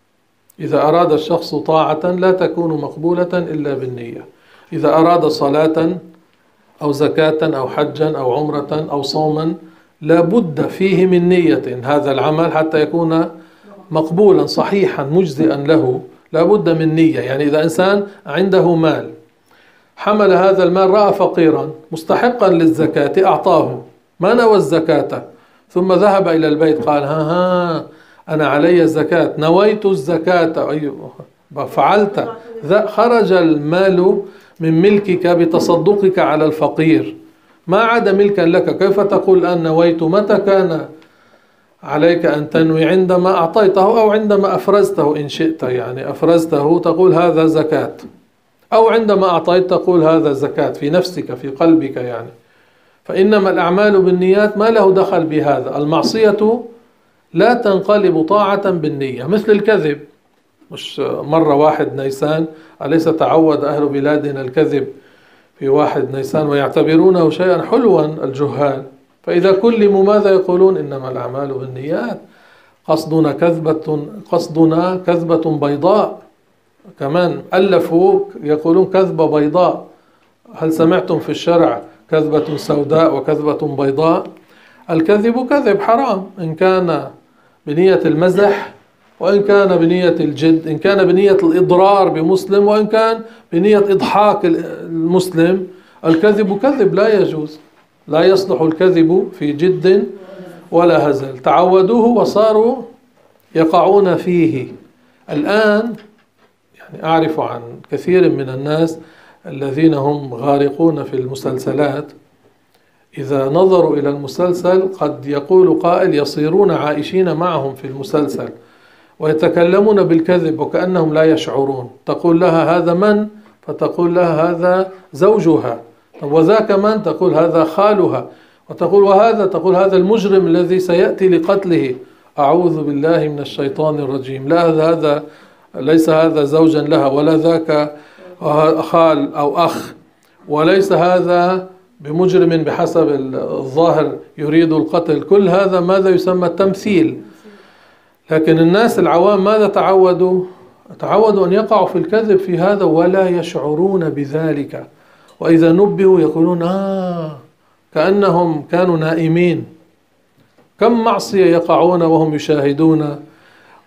إذا أراد الشخص طاعة لا تكون مقبولة إلا بالنية. إذا أراد صلاة أو زكاة أو حجا أو عمرة أو صوما لا بد فيه من نية، هذا العمل حتى يكون مقبولا صحيحا مجزئا له لا بد من نية. يعني إذا إنسان عنده مال، حمل هذا المال، رأى فقيرا مستحقا للزكاة أعطاه، ما نوى الزكاة، ثم ذهب إلى البيت قال ها ها أنا علي الزكاة، نويت الزكاة، أيوه فعلت، خرج المال من ملكك بتصدقك على الفقير، ما عاد ملكا لك. كيف تقول الآن نويت؟ متى كان عليك أن تنوي؟ عندما أعطيته أو عندما أفرزته، إن شئت يعني أفرزته تقول هذا زكاة، أو عندما أعطيت تقول هذا زكاة في نفسك في قلبك يعني. فإنما الأعمال بالنيات ما له دخل بهذا. المعصية لا تنقلب طاعة بالنية، مثل الكذب. مش مرة واحد نيسان، أليس تعود أهل بلادنا الكذب في واحد نيسان ويعتبرونه شيئا حلوا الجهال، فإذا كلموا ماذا يقولون؟ إنما الأعمال بالنيات، قصدنا كذبة قصدنا كذبة بيضاء. كمان ألفوا يقولون كذبة بيضاء. هل سمعتم في الشرع كذبة سوداء وكذبة بيضاء؟ الكذب كذب حرام، إن كان بنية المزح وإن كان بنية الجد، إن كان بنية الإضرار بمسلم وإن كان بنية إضحاك المسلم. الكذب كذب لا يجوز، لا يصلح الكذب في جد ولا هزل. تعودوه وصاروا يقعون فيه. الآن يعني أعرف عن كثير من الناس الذين هم غارقون في المسلسلات، إذا نظروا إلى المسلسل قد يقول قائل يصيرون عائشين معهم في المسلسل ويتكلمون بالكذب وكأنهم لا يشعرون. تقول لها هذا من؟ فتقول لها هذا زوجها. وذاك من؟ تقول هذا خالها. وتقول وهذا، تقول هذا المجرم الذي سيأتي لقتله. أعوذ بالله من الشيطان الرجيم. لا هذا ليس هذا زوجا لها، ولا ذاك خال أو أخ، وليس هذا بمجرم بحسب الظاهر يريد القتل. كل هذا ماذا يسمى؟ التمثيل. لكن الناس العوام ماذا تعودوا؟ تعودوا أن يقعوا في الكذب في هذا ولا يشعرون بذلك، وإذا نبهوا يقولون آه كأنهم كانوا نائمين. كم معصية يقعون وهم يشاهدون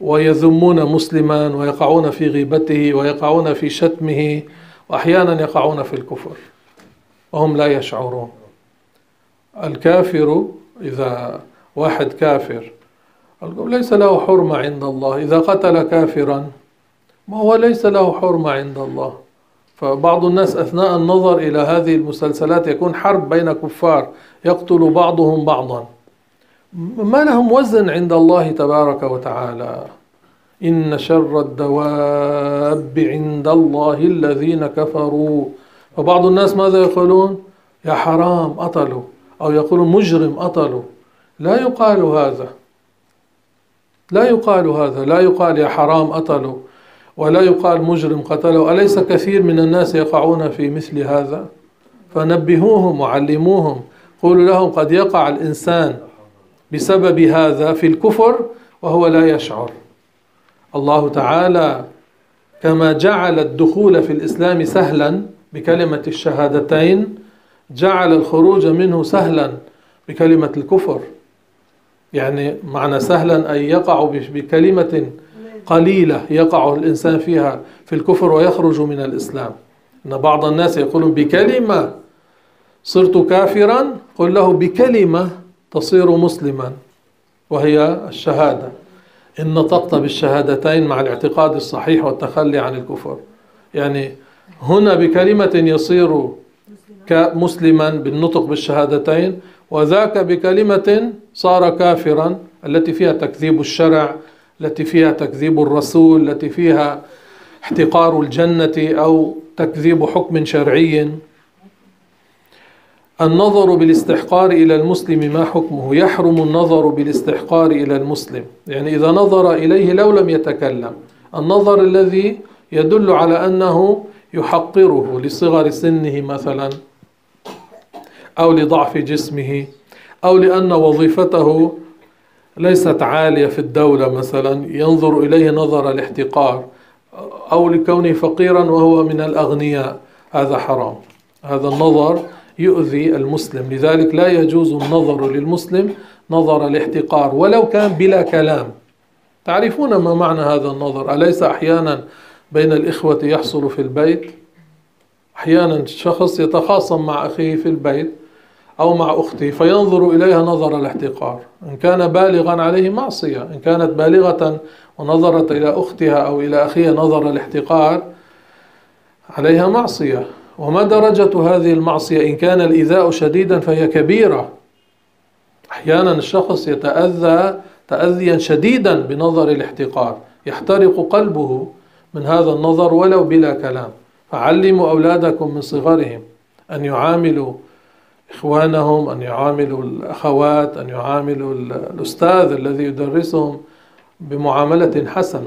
ويذمون مسلما ويقعون في غيبته ويقعون في شتمه، وأحيانا يقعون في الكفر وهم لا يشعرون. الكافر إذا واحد كافر ليس له حرمة عند الله، إذا قتل كافرا ما هو ليس له حرمة عند الله. فبعض الناس أثناء النظر إلى هذه المسلسلات يكون حرب بين كفار يقتل بعضهم بعضا، ما لهم وزن عند الله تبارك وتعالى. إن شر الدواب عند الله الذين كفروا. فبعض الناس ماذا يقولون؟ يا حرام قتلوا، أو يقولون مجرم قتلوا. لا يقال هذا، لا يقال هذا، لا يقال يا حرام قتلوا، ولا يقال مجرم قتلوا. أليس كثير من الناس يقعون في مثل هذا؟ فنبهوهم وعلموهم، قولوا لهم قد يقع الإنسان بسبب هذا في الكفر وهو لا يشعر. الله تعالى كما جعل الدخول في الإسلام سهلا بكلمة الشهادتين، جعل الخروج منه سهلا بكلمة الكفر. يعني معنى سهلا أي يقع بكلمة قليلة يقع الإنسان فيها في الكفر ويخرج من الإسلام. إن بعض الناس يقولون بكلمة صرت كافرا، قل له بكلمة تصير مسلما، وهي الشهادة. إن نطقت بالشهادتين مع الاعتقاد الصحيح والتخلي عن الكفر. يعني هنا بكلمة يصير مسلما بالنطق بالشهادتين، وذاك بكلمة صار كافرا التي فيها تكذيب الشرع، التي فيها تكذيب الرسول، التي فيها احتقار الجنة أو تكذيب حكم شرعي. النظر بالاستحقار إلى المسلم ما حكمه؟ يحرم النظر بالاستحقار إلى المسلم، يعني إذا نظر إليه لو لم يتكلم، النظر الذي يدل على أنه يحقره لصغر سنه مثلا، أو لضعف جسمه، أو لأن وظيفته ليست عالية في الدولة مثلا ينظر إليه نظر الاحتقار، أو لكونه فقيرا وهو من الأغنياء، هذا حرام. هذا النظر يؤذي المسلم، لذلك لا يجوز النظر للمسلم نظر الاحتقار ولو كان بلا كلام. تعرفون ما معنى هذا النظر؟ أليس أحيانا بين الإخوة يحصل في البيت؟ أحيانا شخص يتخاصم مع أخيه في البيت أو مع أخته فينظر إليها نظر الاحتقار. إن كان بالغا عليه معصية، إن كانت بالغة ونظرت إلى أختها أو إلى أخيها نظر الاحتقار عليها معصية. وما درجة هذه المعصية؟ إن كان الإيذاء شديدا فهي كبيرة. أحيانا الشخص يتأذى تأذيا شديدا بنظر الاحتقار، يحترق قلبه من هذا النظر ولو بلا كلام. فعلموا أولادكم من صغرهم أن يعاملوا إخوانهم، أن يعاملوا الأخوات، أن يعاملوا الأستاذ الذي يدرسهم بمعاملة حسنة.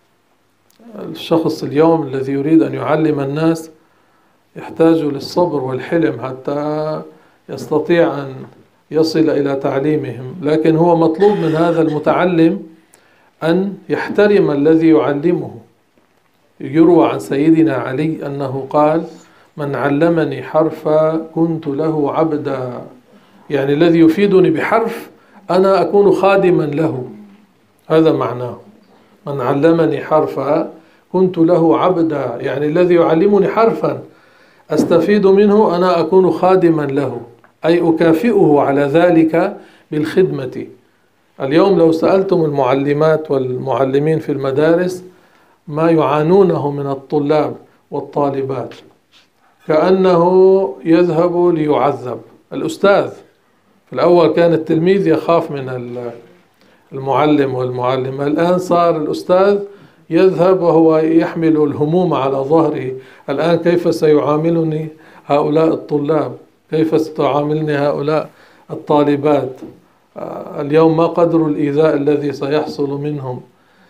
الشخص اليوم الذي يريد أن يعلم الناس يحتاج للصبر والحلم حتى يستطيع أن يصل إلى تعليمهم، لكن هو مطلوب من هذا المتعلم أن يحترم الذي يعلمه. يروى عن سيدنا علي أنه قال: من علمني حرفا كنت له عبدا، يعني الذي يفيدني بحرف أنا أكون خادما له، هذا معناه. من علمني حرفا كنت له عبدا، يعني الذي يعلمني حرفا أستفيد منه أنا أكون خادما له، أي أكافئه على ذلك بالخدمة. اليوم لو سألتم المعلمات والمعلمين في المدارس ما يعانونه من الطلاب والطالبات، كأنه يذهب ليعذب. الأستاذ في الأول كان التلميذ يخاف من المعلم والمعلمة، الآن صار الأستاذ يذهب وهو يحمل الهموم على ظهره. الآن كيف سيعاملني هؤلاء الطلاب؟ كيف ستعاملني هؤلاء الطالبات؟ اليوم ما قدر الإيذاء الذي سيحصل منهم،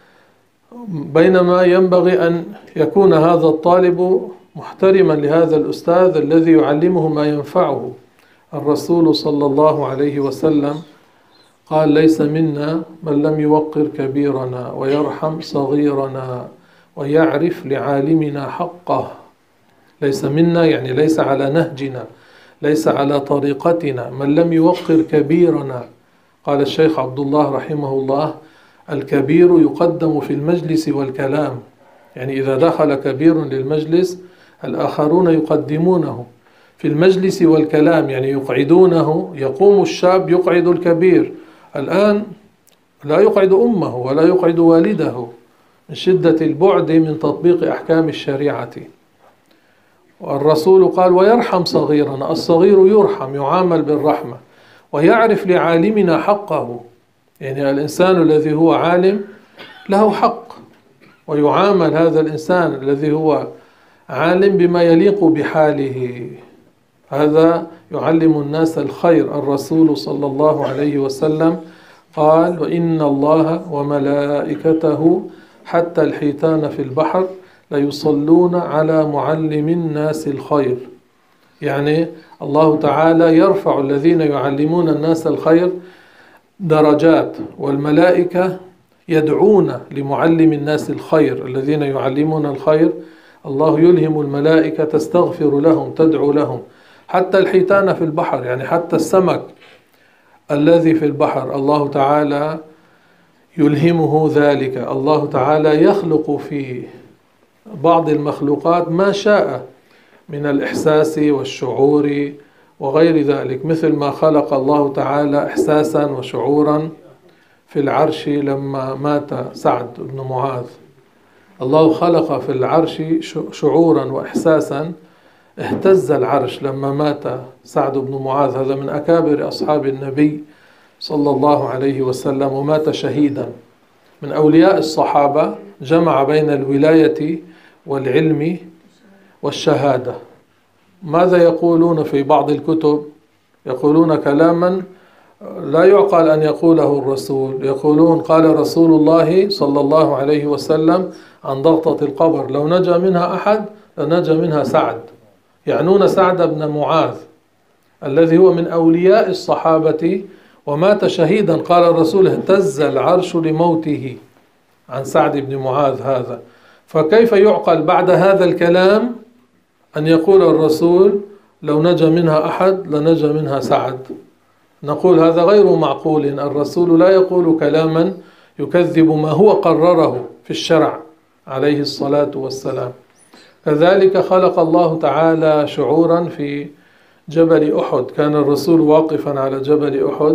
بينما ينبغي أن يكون هذا الطالب محترما لهذا الأستاذ الذي يعلمه ما ينفعه. الرسول صلى الله عليه وسلم قال: ليس منا من لم يوقر كبيرنا ويرحم صغيرنا ويعرف لعالمنا حقه. ليس منا يعني ليس على نهجنا، ليس على طريقتنا، من لم يوقر كبيرنا. قال الشيخ عبد الله رحمه الله: الكبير يقدم في المجلس والكلام، يعني إذا دخل كبير للمجلس الآخرون يقدمونه في المجلس والكلام، يعني يقعدونه، يقوم الشاب يقعد الكبير. الآن لا يقعد أمه ولا يقعد والده من شدة البعد من تطبيق أحكام الشريعة. والرسول قال ويرحم صغيرنا، الصغير يرحم، يعامل بالرحمة، ويعرف لعالمنا حقه، يعني الإنسان الذي هو عالم له حق، ويعامل هذا الإنسان الذي هو عالم بما يليق بحاله. هذا يعلم الناس الخير. الرسول صلى الله عليه وسلم قال وإن الله وملائكته حتى الحيتان في البحر ليصلون على معلم الناس الخير، يعني الله تعالى يرفع الذين يعلمون الناس الخير درجات، والملائكة يدعون لمعلم الناس الخير الذين يعلمون الخير. الله يلهم الملائكة تستغفر لهم، تدعو لهم. حتى الحيتان في البحر، يعني حتى السمك الذي في البحر الله تعالى يلهمه ذلك. الله تعالى يخلق في بعض المخلوقات ما شاء من الإحساس والشعور وغير ذلك، مثل ما خلق الله تعالى إحساسا وشعورا في العرش لما مات سعد بن معاذ. الله خلق في العرش شعورا وإحساسا، اهتز العرش لما مات سعد بن معاذ، هذا من أكابر أصحاب النبي صلى الله عليه وسلم، ومات شهيدا من أولياء الصحابة، جمع بين الولاية والعلم والشهادة. ماذا يقولون في بعض الكتب؟ يقولون كلاما لا يعقل أن يقوله الرسول. يقولون قال رسول الله صلى الله عليه وسلم عن ضغطة القبر لو نجا منها أحد لنجا منها سعد، يعنون سعد بن معاذ الذي هو من أولياء الصحابة ومات شهيدا. قال الرسول اهتز العرش لموته عن سعد بن معاذ هذا. فكيف يعقل بعد هذا الكلام أن يقول الرسول لو نجا منها أحد لنجا منها سعد؟ نقول هذا غير معقول. الرسول لا يقول كلاما يكذب ما هو قرره في الشرع عليه الصلاة والسلام. كذلك خلق الله تعالى شعورا في جبل أحد. كان الرسول واقفا على جبل أحد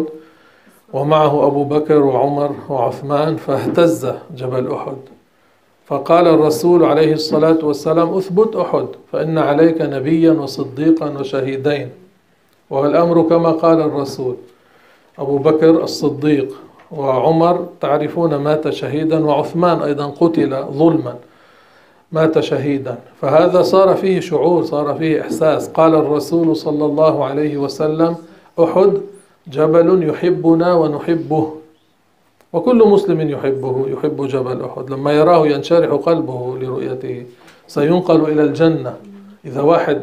ومعه أبو بكر وعمر وعثمان، فاهتز جبل أحد، فقال الرسول عليه الصلاة والسلام أثبت أحد فإن عليك نبيا وصديقا وشهيدين. والأمر كما قال الرسول. أبو بكر الصديق وعمر تعرفون مات شهيدا، وعثمان أيضا قتل ظلما مات شهيدا. فهذا صار فيه شعور، صار فيه إحساس. قال الرسول صلى الله عليه وسلم أحد جبل يحبنا ونحبه، وكل مسلم يحبه، يحب جبل أحد. لما يراه ينشرح قلبه لرؤيته، سينقل إلى الجنة. إذا واحد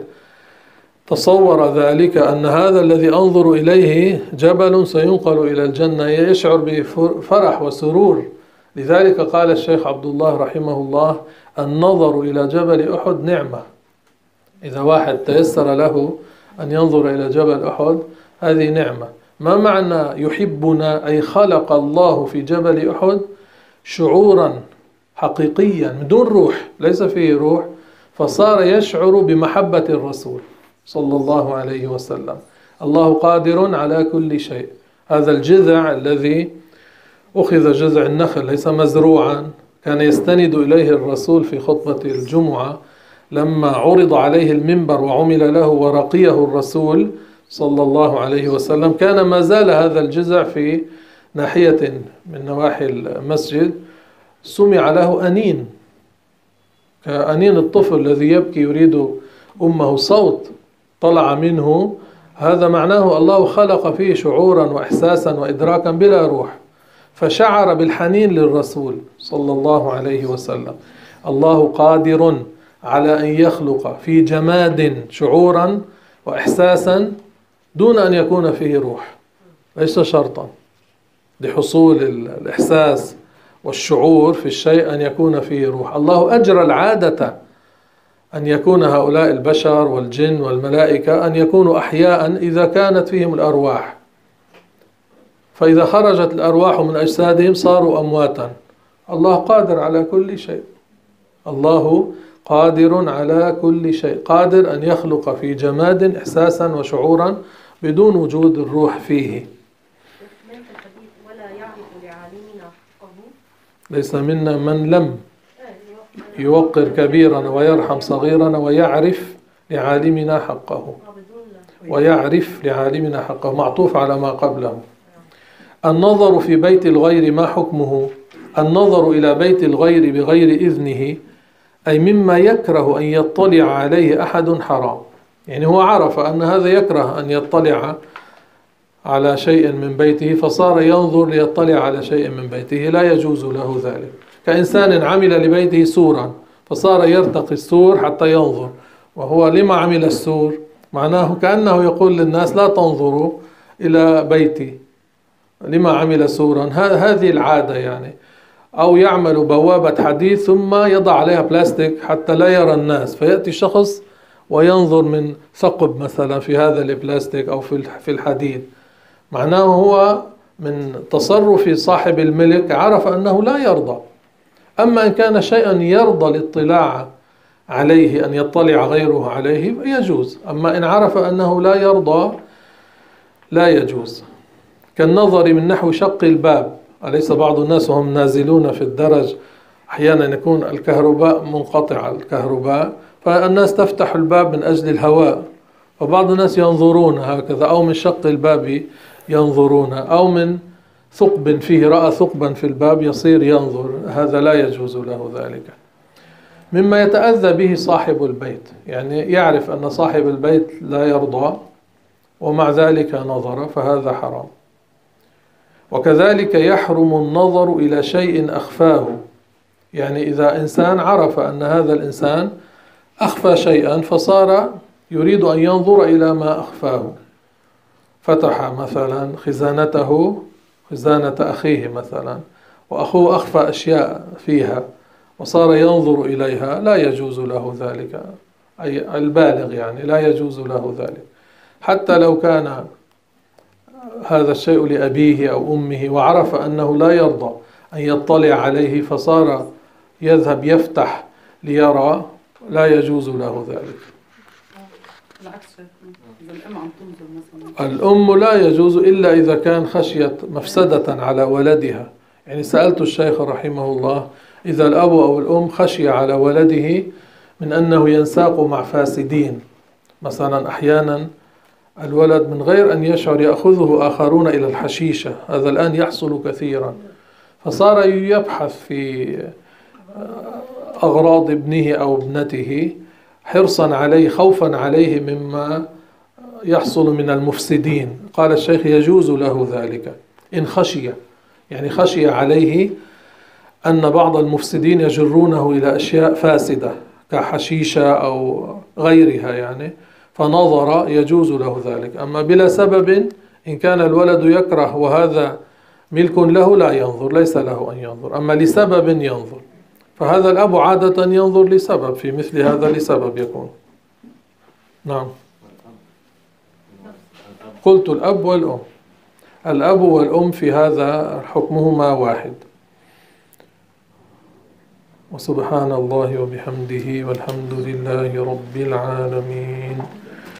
تصور ذلك أن هذا الذي أنظر إليه جبل سينقل إلى الجنة، يشعر بفرح وسرور. لذلك قال الشيخ عبد الله رحمه الله النظر إلى جبل أحد نعمة. إذا واحد تيسر له أن ينظر إلى جبل أحد هذه نعمة. ما معنى يحبنا؟ أي خلق الله في جبل أحد شعورا حقيقيا من دون روح، ليس فيه روح، فصار يشعر بمحبة الرسول صلى الله عليه وسلم. الله قادر على كل شيء. هذا الجذع الذي أخذ جذع النخل ليس مزروعا، كان يستند إليه الرسول في خطبة الجمعة لما عرض عليه المنبر وعمل له ورقيه الرسول صلى الله عليه وسلم. كان ما زال هذا الجذع في ناحية من نواحي المسجد، سمع له أنين كأنين الطفل الذي يبكي يريد أمه، صوت طلع منه. هذا معناه الله خلق فيه شعورا وإحساسا وإدراكا بلا روح، فشعر بالحنين للرسول صلى الله عليه وسلم. الله قادر على أن يخلق في جماد شعورا وإحساسا دون أن يكون فيه روح، ليس شرطا لحصول الإحساس والشعور في الشيء أن يكون فيه روح. الله أجرى العادة أن يكون هؤلاء البشر والجن والملائكة أن يكونوا أحياء إذا كانت فيهم الأرواح. فإذا خرجت الأرواح من أجسادهم صاروا أمواتا. الله قادر على كل شيء، الله قادر على كل شيء، قادر أن يخلق في جماد إحساسا وشعورا بدون وجود الروح فيه. ليس منا من لم يوقر كبيرنا ويرحم صغيرنا ويعرف لعالمنا حقه، ويعرف لعالمنا حقه معطوف على ما قبله. النظر في بيت الغير ما حكمه؟ النظر إلى بيت الغير بغير إذنه أي مما يكره أن يطلع عليه أحد حرام. يعني هو عرف أن هذا يكره أن يطلع على شيء من بيته فصار ينظر ليطلع على شيء من بيته، لا يجوز له ذلك. كإنسان عمل لبيته سورا فصار يرتقي السور حتى ينظر، وهو لما عمل السور؟ معناه كأنه يقول للناس لا تنظروا إلى بيتي، لما عمل سورا. هذه العادة يعني. أو يعمل بوابة حديد ثم يضع عليها بلاستيك حتى لا يرى الناس، فيأتي شخص وينظر من ثقب مثلا في هذا البلاستيك أو في الحديد. معناه هو من تصرف صاحب الملك عرف أنه لا يرضى. أما إن كان شيئا يرضى الاطلاع عليه أن يطلع غيره عليه يجوز، أما إن عرف أنه لا يرضى لا يجوز. كالنظر من نحو شق الباب. أليس بعض الناس وهم نازلون في الدرج أحيانا يكون الكهرباء منقطعة الكهرباء، فالناس تفتح الباب من أجل الهواء، فبعض الناس ينظرون هكذا، أو من شق الباب ينظرون، أو من ثقب فيه، رأى ثقبا في الباب يصير ينظر، هذا لا يجوز له ذلك. مما يتأذى به صاحب البيت، يعني يعرف أن صاحب البيت لا يرضى ومع ذلك نظر، فهذا حرام. وكذلك يحرم النظر إلى شيء أخفاه. يعني إذا إنسان عرف أن هذا الإنسان أخفى شيئا فصار يريد أن ينظر إلى ما أخفاه، فتح مثلا خزانته، خزانة أخيه مثلا، وأخوه أخفى أشياء فيها وصار ينظر إليها، لا يجوز له ذلك. أي البالغ يعني لا يجوز له ذلك، حتى لو كان هذا الشيء لأبيه أو أمه وعرف أنه لا يرضى أن يطلع عليه فصار يذهب يفتح ليرى، لا يجوز له ذلك. الأم لا يجوز إلا إذا كان خشية مفسدة على ولدها. يعني سألت الشيخ رحمه الله إذا الأب أو الأم خشي على ولده من أنه ينساق مع فاسدين، مثلا أحيانا الولد من غير أن يشعر يأخذه آخرون إلى الحشيشة، هذا الآن يحصل كثيرا، فصار يبحث في أغراض ابنه أو ابنته حرصا عليه خوفا عليه مما يحصل من المفسدين. قال الشيخ يجوز له ذلك إن خشي، يعني خشي عليه أن بعض المفسدين يجرونه إلى أشياء فاسدة كحشيشة أو غيرها يعني، فنظر يجوز له ذلك. أما بلا سبب إن كان الولد يكره وهذا ملك له لا ينظر، ليس له أن ينظر. أما لسبب ينظر، فهذا الأب عادة ينظر لسبب، في مثل هذا لسبب يكون. نعم. قلت الأب والأم، الأب والأم في هذا حكمهما واحد. وسبحان الله وبحمده والحمد لله رب العالمين.